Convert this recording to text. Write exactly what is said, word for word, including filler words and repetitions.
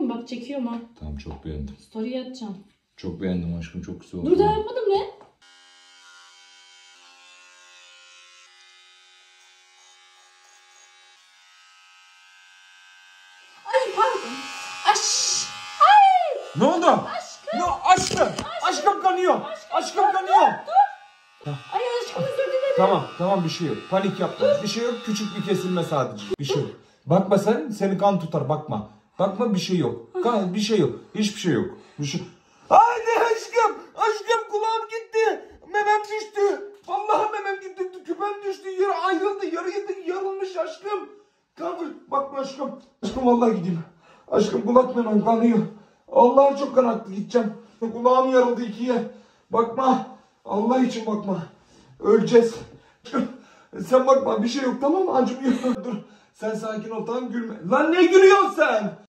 Bak çekiyor mu? Tamam, çok beğendim. Story atacağım. Çok beğendim aşkım, çok güzel oldu. Dur daha yapmadım ne? Ay pardon. Aş. Ay. Ne oldu? Aşkım. Ne aşkım? Aşkım kanıyor. Aşkım kanıyor. Dur. Ay aşkım özür dilerim. Tamam tamam, bir şey yok. Panik yapma. Bir şey yok. Küçük bir kesilme sadece. Bir şey yok. Bakma sen. Seni kan tutar. Bakma. Bakma, bir şey yok. Kan, bir şey yok. Hiçbir şey yok. Bir şey... Haydi aşkım. Aşkım kulağım gitti. Memem düştü. Vallahi memem gitti. Küpem düştü. Yarı ayrıldı. Yarı yedik. Yarılmış aşkım. Kan, bakma aşkım. Aşkım vallahi gideyim. Aşkım kulak memem kanıyor. Allah çok kan aktı. Gideceğim. Kulağım yarıldı ikiye. Bakma. Allah için bakma. Öleceğiz. Sen bakma, bir şey yok, tamam mı? Acımıyor. Dur. Sen sakin ol, tamam, gülme. Lan ne gülüyorsun sen?